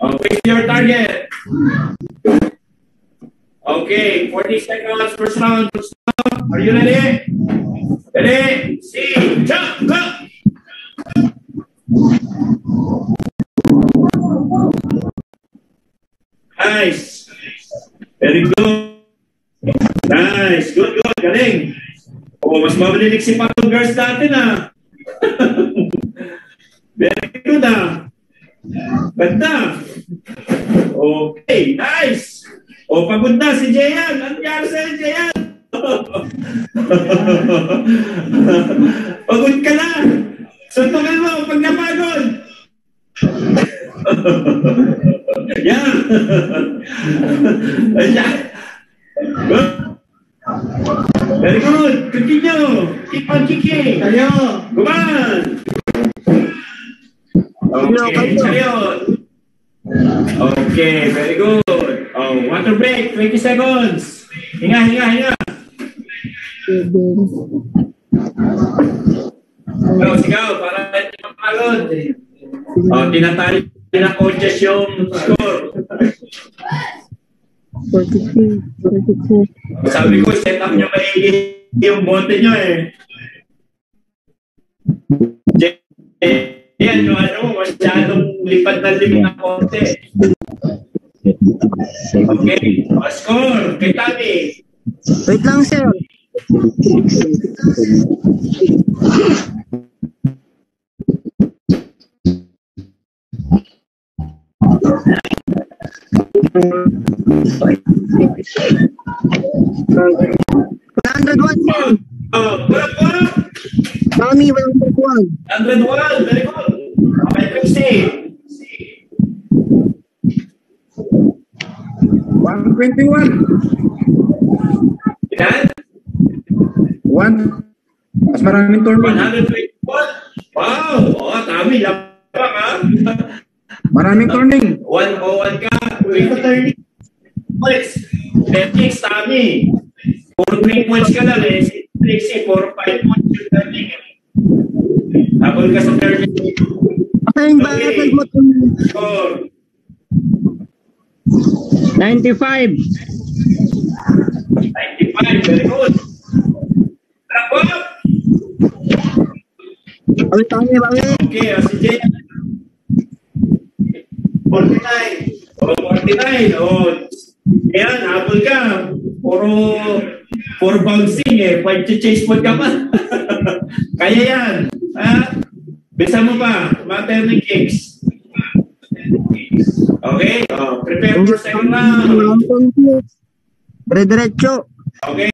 Face your target. Okay, 40 seconds, first round. Are you ready? Ready? See, jump, go! Nice. Very good. Nice. Good, good. Galing. Oh, mas mabilis si Pato Girls natin, ah. Very good, ah. Ganda. Okay, nice. O, pagod na si Jayan. Ano nangyari sa'yo, Jayan? Pagod ka na. Suntukan mo pag napagod. Yeah. Good. Very good. Continue. Keep on kicking. Tayo. Come on. Okay, tayo. Okay, very good. Oh, water break, 20 seconds. Hinga, hinga, hinga. Sigaw, para hindi mapagod. Oh, tinatali na coaches yung score. 42. Sabi ko, set up nyo maigi yung bote nyo eh. Yan, yung ano, masyadong lipad na ng konti. Okay, score, kay Tami. Wait lang, sir. Tommy, 101. 101, very good. Okay, proceed. 121. Ilan? 1. Mas maraming turning. 121. Wow! Oh, Tami, lapang ha? Maraming turning. 101 ka. 20 points. 10 Tami. 4 points ka lang eh. 6, 4, 5 points yung turning eh. Habol ka sa turning. Okay. Score. 95. 95, very good. Bravo! Tommy, bawi. Okay, si Jay. 49. Oh, 49. Oh, yan, habol ka. Puro bouncing eh. Chase point ka pa. Kaya yan. Ha? Bisa mo pa. Maternity kicks. Okay? Oh, prepare for second round. Diretso. Okay?